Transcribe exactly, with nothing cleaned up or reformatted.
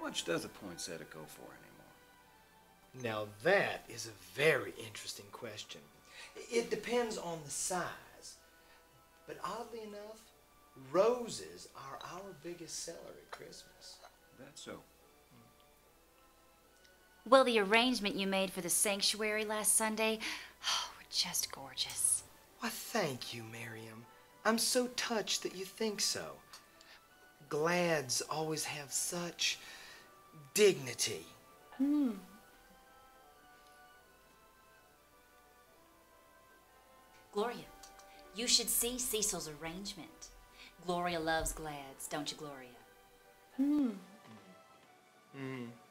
much does a poinsettia go for anymore? Now that is a very interesting question. It depends on the size. But oddly enough, roses are our biggest seller at Christmas. That's so. Well, the arrangement you made for the sanctuary last Sunday, oh, were just gorgeous. Why, thank you, Miriam. I'm so touched that you think so. Glads always have such dignity. Hmm. Gloria, you should see Cecil's arrangement. Gloria loves Glads, don't you, Gloria? Hmm. Hmm.